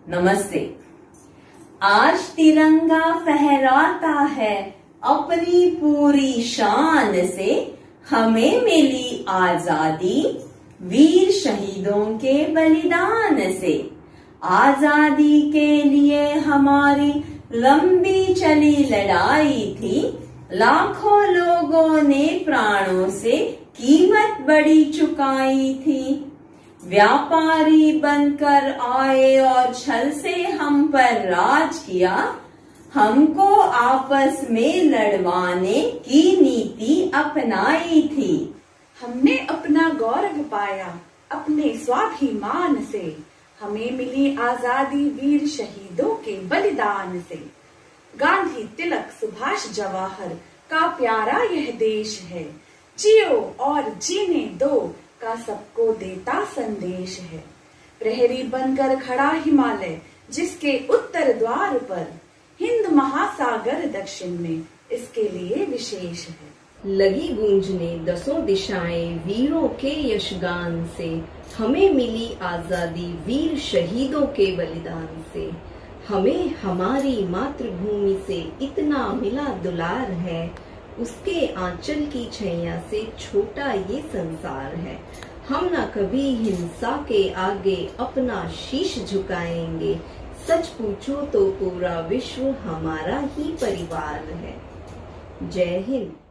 नमस्ते। आज तिरंगा फहराता है अपनी पूरी शान से। हमें मिली आजादी वीर शहीदों के बलिदान से। आजादी के लिए हमारी लंबी चली लड़ाई थी। लाखों लोगों ने प्राणों से कीमत बड़ी चुकाई थी। व्यापारी बनकर आए और छल से हम पर राज किया। हमको आपस में लड़वाने की नीति अपनाई थी। हमने अपना गौरव पाया अपने स्वाभिमान से। हमें मिली आजादी वीर शहीदों के बलिदान से। गांधी, तिलक, सुभाष, जवाहर का प्यारा यह देश है। जियो और जीने दो का सबको देता संदेश है। प्रहरी बनकर खड़ा हिमालय जिसके उत्तर द्वार पर। हिंद महासागर दक्षिण में इसके लिए विशेष है। लगी गूंजने दसों दिशाएं वीरों के यशगान से। हमें मिली आजादी वीर शहीदों के बलिदान से। हमें हमारी मातृभूमि से इतना मिला दुलार है। उसके आंचल की छैया से छोटा ये संसार है। हम न कभी हिंसा के आगे अपना शीश झुकाएंगे। सच पूछो तो पूरा विश्व हमारा ही परिवार है। जय हिंद।